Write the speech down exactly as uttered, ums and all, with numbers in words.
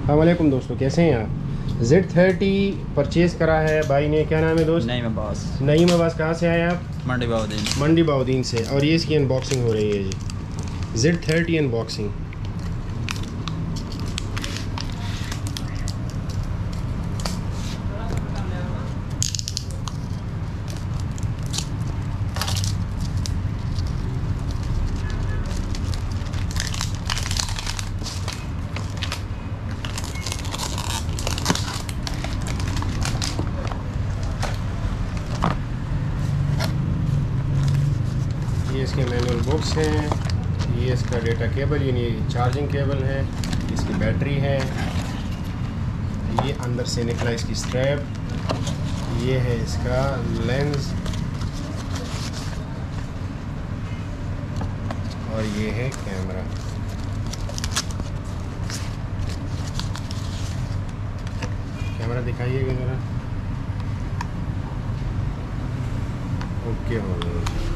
अस्सलामुअलैकुम दोस्तों, कैसे हैं आप। जेड थर्टी परचेज़ करा है भाई ने। क्या नाम है दोस्त? नईम अब्बास। नईम अब्बास। कहाँ से आए आप? मंडी बाउद्दीन। मंडी बाउद्दीन से। और ये इसकी अनबॉक्सिंग हो रही है जी, जेड थर्टी अनबॉक्सिंग। ये इसके मैनुअल बुक्स हैं, ये इसका डेटा केबल यानी चार्जिंग केबल है, इसकी बैटरी है, ये अंदर से निकला इसकी स्ट्रैप, ये है इसका लेंस और ये है कैमरा। कैमरा दिखाइएगा ज़रा। ओके हो गया।